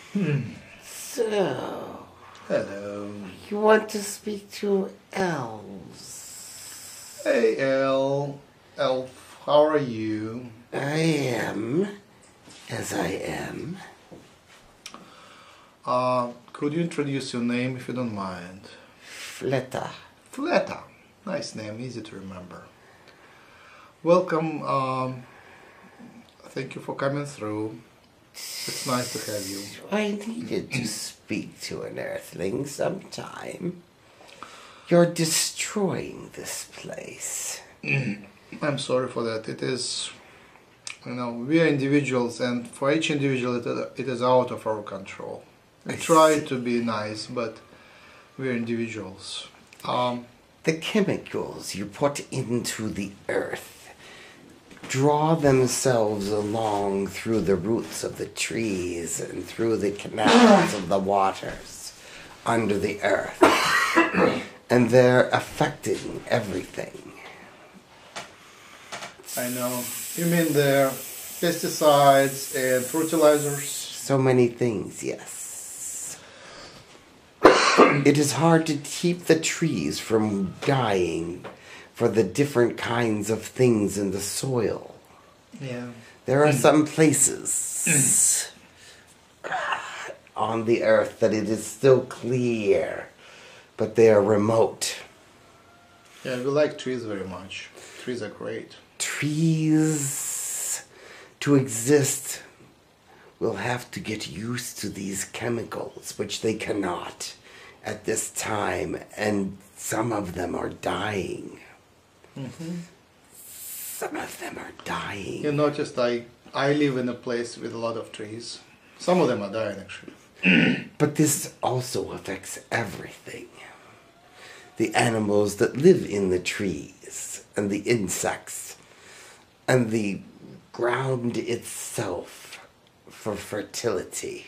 So, Hello. you want to speak to elves? Hey, Elf, how are you? I am, as I am. Could you introduce your name if you don't mind? Fleta. Fleta. Nice name, easy to remember. Welcome. Thank you for coming through. It's nice to have you. I needed to speak to an earthling sometime. You're destroying this place. I'm sorry for that. It is, we are individuals, and for each individual it is out of our control. We try to be nice, but we are individuals. The chemicals you put into the earth draw themselves along through the roots of the trees and through the canals of the waters under the earth. And they're affecting everything. I know. You mean the pesticides and fertilizers? So many things, yes. It is hard to keep the trees from dying for the different kinds of things in the soil. Yeah. There are some places on the earth that it is still clear, but they are remote. Yeah, we like trees very much. Trees are great. Trees, to exist, will have to get used to these chemicals, which they cannot at this time, and some of them are dying. Some of them are dying. You noticed I live in a place with a lot of trees. Some of them are dying, actually. But this also affects everything. The animals that live in the trees, and the insects, and the ground itself for fertility.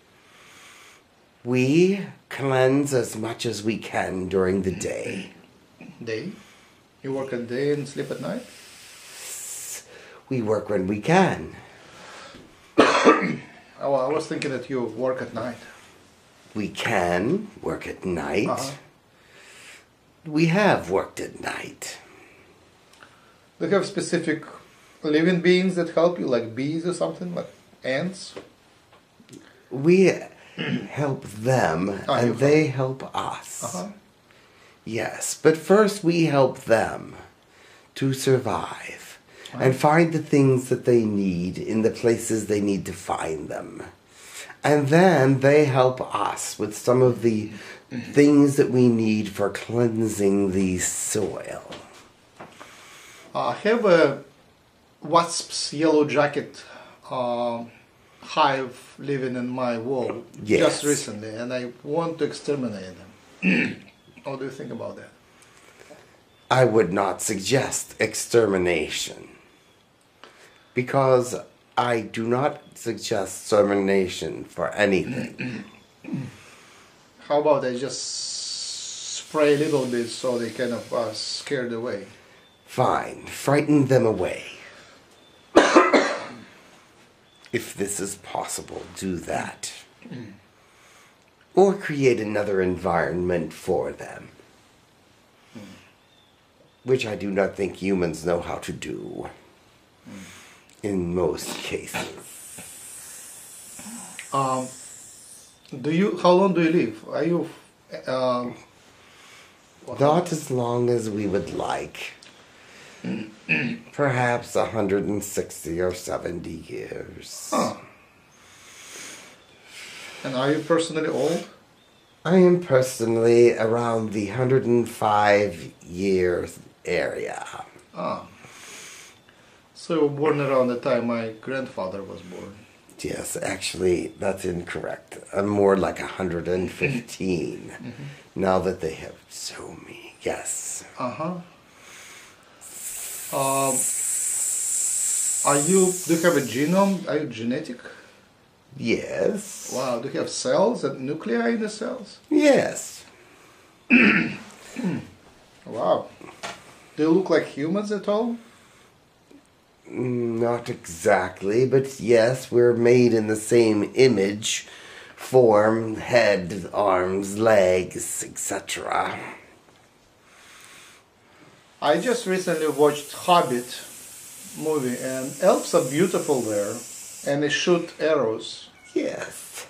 We cleanse as much as we can during the day. Day? You work at day and sleep at night? We work when we can. Oh, I was thinking that you work at night. We can work at night. Uh-huh. We have worked at night. Do you have specific living beings that help you, like bees or something, like ants? We help them, and they help us. Uh-huh. Yes, but first we help them to survive and find the things that they need in the places they need to find them. And then they help us with some of the things that we need for cleansing the soil. I have a wasp's yellow jacket hive living in my wall just recently, and I want to exterminate them. What do you think about that? I would not suggest extermination, because I do not suggest extermination for anything. How about I just spray a little bit so they kind of are scared away? Fine, frighten them away. If this is possible, do that. Or create another environment for them. Which I do not think humans know how to do. In most cases. How long do you live? Are you... Not as long as we would like. Perhaps 160 or 70 years. Huh. And are you personally old? I am personally around the 105 years area. So you were born around the time my grandfather was born. Yes, actually, that's incorrect. I'm more like 115. Now that they have so many. Yes. Do you have a genome? Are you genetic? Yes. Wow, do you have cells and nuclei in the cells? Yes. Wow. Do you look like humans at all? Not exactly, but yes, we're made in the same image form, head, arms, legs, etc. I just recently watched Hobbit movie, and elves are beautiful there, and they shoot arrows. Yes.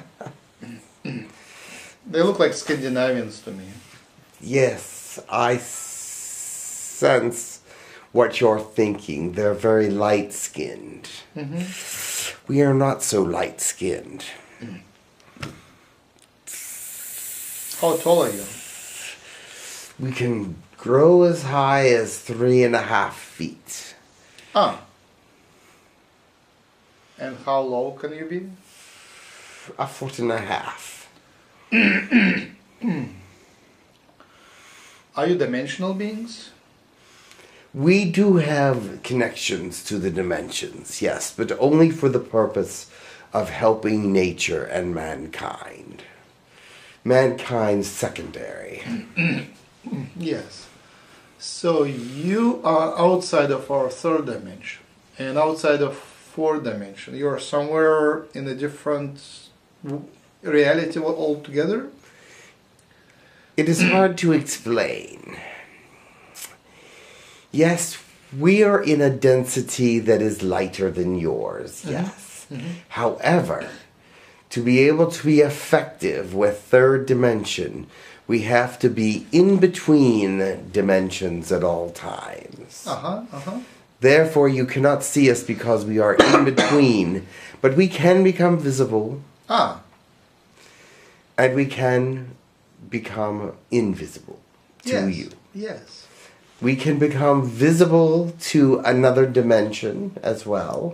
They look like Scandinavians to me. Yes, I sense what you're thinking. They're very light-skinned. We are not so light-skinned. How tall are you? We can grow as high as 3.5 feet. Ah. And how low can you be? 1.5 feet. Are you dimensional beings? We do have connections to the dimensions, yes, but only for the purpose of helping nature and mankind. Mankind's secondary. Yes. So you are outside of our third dimension and outside of fourth dimension. You are somewhere in a different reality altogether? It is hard to explain. Yes, we are in a density that is lighter than yours, yes. However, to be able to be effective with third dimension, we have to be in between dimensions at all times. Therefore, you cannot see us because we are in between, but we can become visible. And we can become invisible to you. Yes. We can become visible to another dimension as well.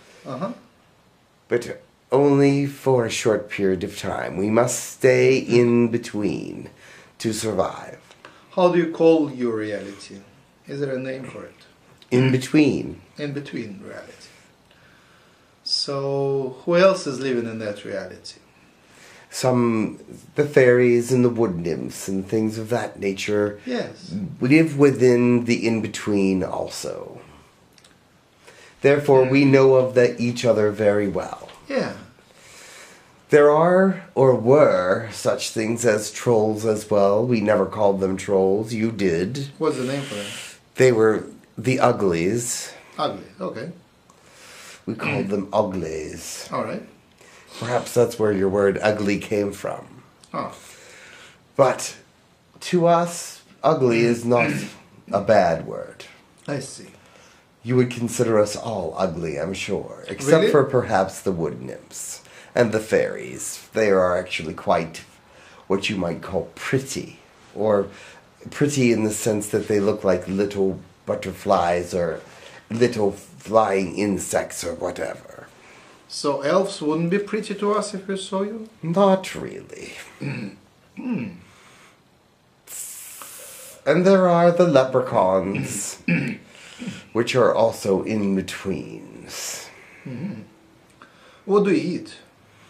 But only for a short period of time. We must stay in between to survive. How do you call your reality? Is there a name for it? In between. In between reality. So who else is living in that reality? The fairies and the wood nymphs and things of that nature live within the in-between also. Therefore, we know of each other very well. Yeah. There are, or were, such things as trolls as well. We never called them trolls. You did. What's the name for them? They were the uglies. Ugly, okay. We called them uglies. All right. Perhaps that's where your word ugly came from. Oh. But to us, ugly is not a bad word. I see. You would consider us all ugly, I'm sure. Except Really? for perhaps the wood nymphs and the fairies. They are actually quite what you might call pretty. Or pretty in the sense that they look like little butterflies or little flying insects or whatever. So elves wouldn't be pretty to us if we saw you? Not really. And there are the leprechauns, which are also in-betweens. What do you eat?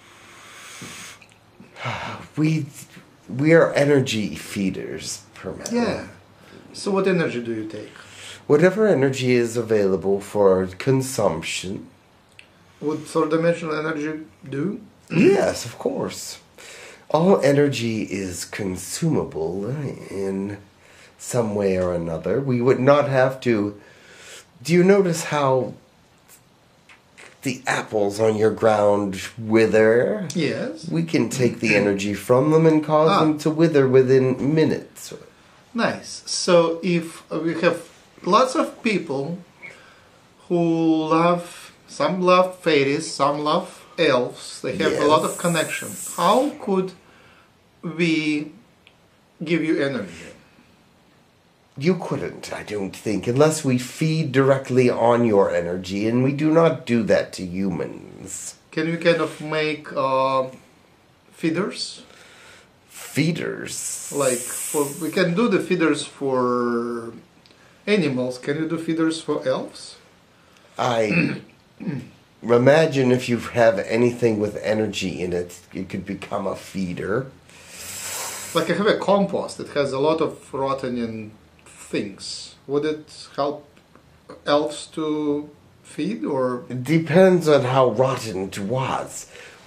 We are energy feeders, primarily. Yeah. So what energy do you take? Whatever energy is available for consumption. Would third dimensional energy do? Yes, of course. All energy is consumable in some way or another. We would not have to... Do you notice how the apples on your ground wither? Yes. We can take the energy from them and cause them to wither within minutes. Nice. So if we have lots of people who love... Some love fairies, some love elves. They have a lot of connection. How could we give you energy? You couldn't, I don't think, unless we feed directly on your energy, and we do not do that to humans. Can we kind of make feeders? Feeders? Like, we can do the feeders for animals. Can you do feeders for elves? I imagine if you have anything with energy in it, it could become a feeder. Like I have a compost that has a lot of rotten things. Would it help elves to feed, or? It depends on how rotten it was.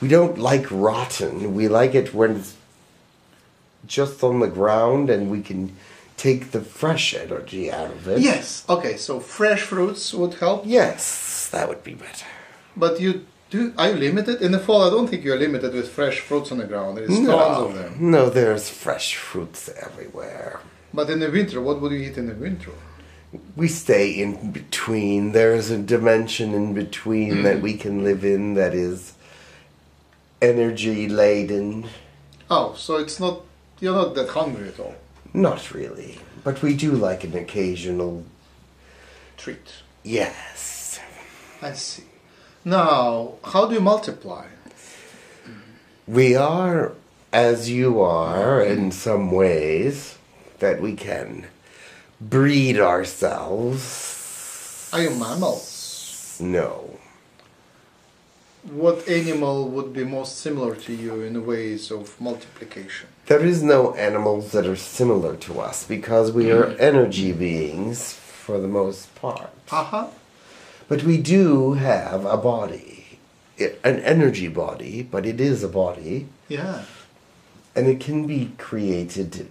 We don't like rotten. We like it when it's just on the ground and we can take the fresh energy out of it. Yes. Okay, so fresh fruits would help. Yes, that would be better. But are you limited? In the fall, I don't think you're limited with fresh fruits on the ground. There's tons of them. No, there's fresh fruits everywhere. But in the winter, what would you eat in the winter? We stay in between. There's a dimension in between that we can live in that is energy laden. Oh, so you're not that hungry at all? Not really. But we do like an occasional treat. Yes. I see. Now, how do you multiply? We are as you are in some ways, that we can breed ourselves. Are you mammals? No. What animal would be most similar to you in ways of multiplication? There is no animals that are similar to us because we are energy beings for the most part. Uh-huh. But we do have a body, an energy body, but it is a body. Yeah. And it can be created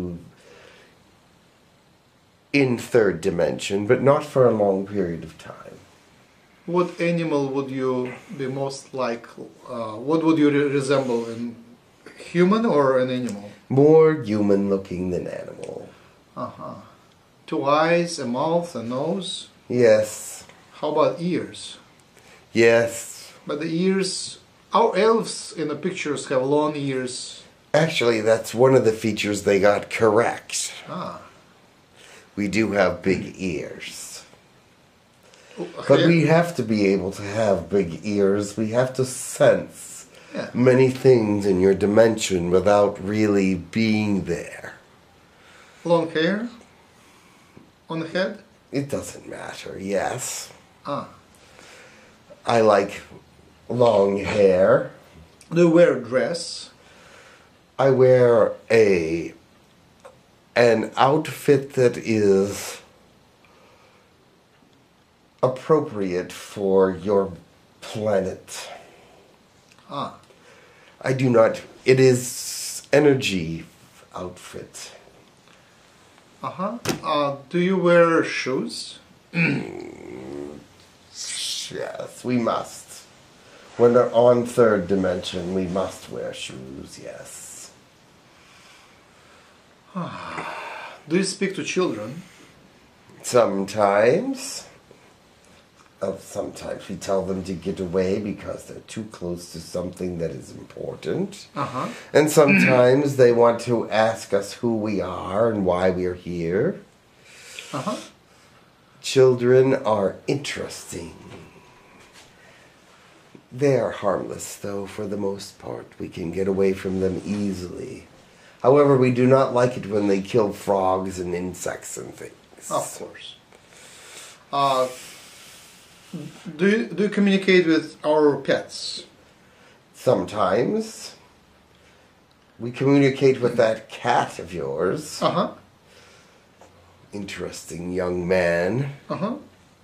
in third dimension, but not for a long period of time. What animal would you be most like? What would you resemble, in human or an animal? More human looking than animal. Uh-huh. 2 eyes, a mouth, a nose? Yes. How about ears? Yes. But the ears, our elves in the pictures have long ears. Actually, that's one of the features they got correct. Ah. We do have big ears. Okay. But we have to be able to have big ears. We have to sense many things in your dimension without really being there. Long hair on the head? It doesn't matter, yes. Ah. I like long hair. Do you wear a dress? I wear an outfit that is appropriate for your planet. Ah. I do not. It is energy outfit. Uh-huh. Do you wear shoes? Yes, we must. When they're on third dimension, we must wear shoes, yes. Do you speak to children? Sometimes. Sometimes we tell them to get away because they're too close to something that is important. Uh-huh. And sometimes they want to ask us who we are and why we're here. Uh-huh. Children are interesting. They are harmless, though, for the most part. We can get away from them easily. However, we do not like it when they kill frogs and insects and things. Of course. Do you communicate with our pets? Sometimes. We communicate with that cat of yours. Uh-huh. Interesting young man. Uh-huh.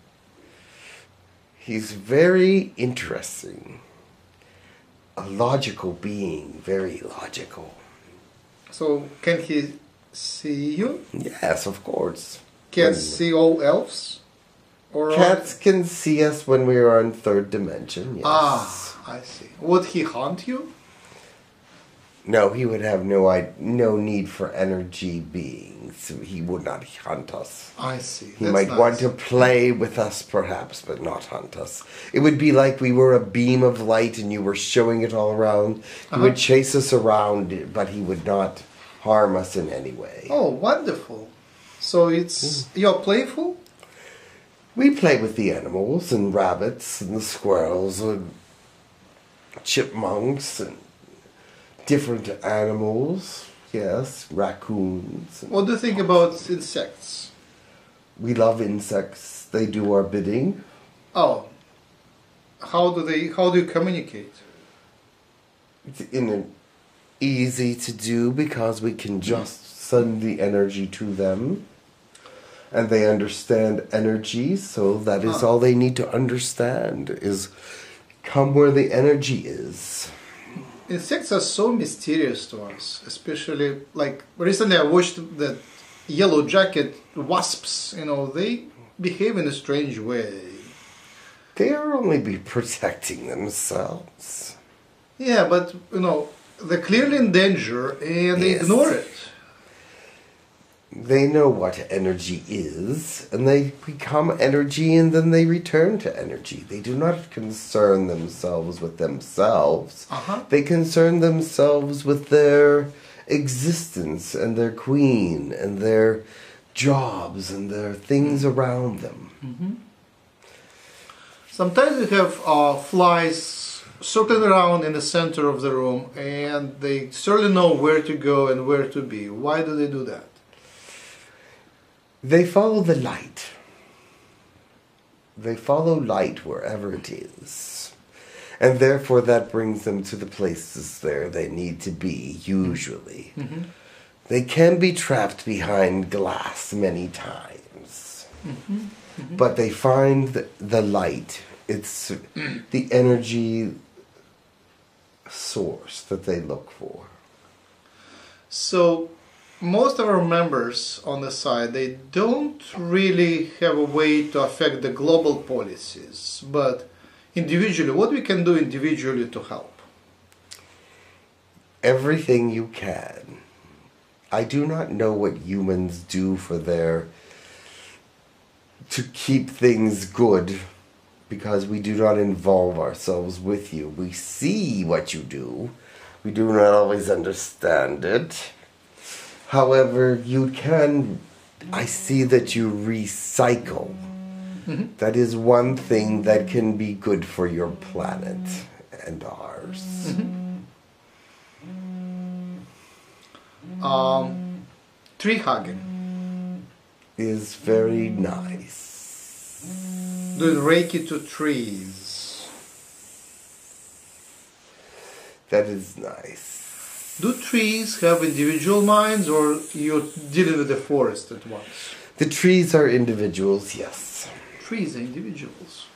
He's very interesting. A logical being, very logical. So, can he see you? Yes, of course. Cats see all elves? Or Cats can see us when we are on third dimension, yes. Ah, I see. Would he hunt you? No, he would have no need for energy beings. He would not hunt us. I see. He might want to play with us, perhaps, but not hunt us. It would be like we were a beam of light and you were showing it all around. He would chase us around, but he would not harm us in any way. Oh, wonderful. So you're playful? We play with the animals and rabbits and the squirrels and chipmunks and different animals. Yes, raccoons. What do you think about insects? We love insects. They do our bidding. Oh. How do you communicate? It's easy to do because we can just send the energy to them. And they understand energy, so that is all they need to understand is come where the energy is. Insects are so mysterious to us, especially like recently I watched that yellow jacket wasps, they behave in a strange way. They are only be protecting themselves. Yeah, but they're clearly in danger and they Yes. ignore it. They know what energy is, and they become energy, and then they return to energy. They do not concern themselves with themselves. They concern themselves with their existence, and their queen, and their jobs, and their things around them. Sometimes we have flies circling around in the center of the room, and they certainly know where to go and where to be. Why do they do that? They follow the light. They follow light wherever it is. And therefore that brings them to the places there they need to be, usually. They can be trapped behind glass many times. But they find the light. It's the energy source that they look for. So most of our members on the side, they don't really have a way to affect the global policies, but individually, what we can do individually to help? Everything you can. I do not know what humans do to keep things good, because we do not involve ourselves with you. We see what you do. We do not always understand it. However, I see that you recycle. That is one thing that can be good for your planet and ours. Tree hugging. Is very nice. Doing Reiki to trees. That is nice. Do trees have individual minds, or you're dealing with the forest at once? The trees are individuals, yes. Trees are individuals.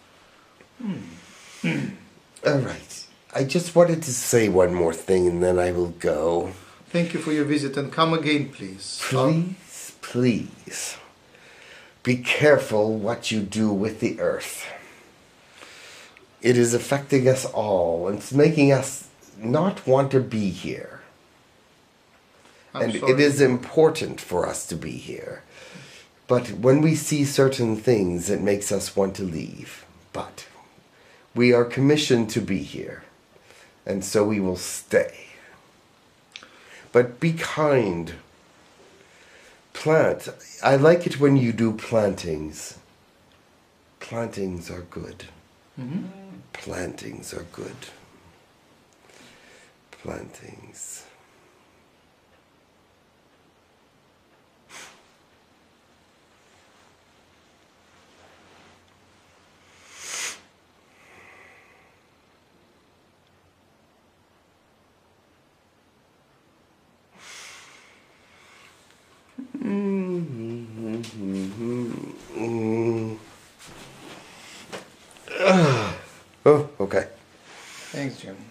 All right. I just wanted to say one more thing, and then I will go. Thank you for your visit, and come again, please. Please, be careful what you do with the earth. It is affecting us all, and it's making us not want to be here. And it is important for us to be here. But when we see certain things, it makes us want to leave. But we are commissioned to be here, and so we will stay. But be kind. Plant. I like it when you do plantings. Plantings are good. Plantings are good. Plantings. Oh, okay. Thanks, Jim.